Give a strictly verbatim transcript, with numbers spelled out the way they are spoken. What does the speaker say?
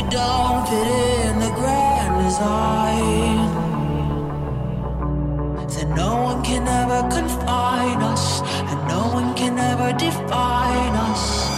don't fit in the grand design, then no one can ever confine us, and no one can ever define us.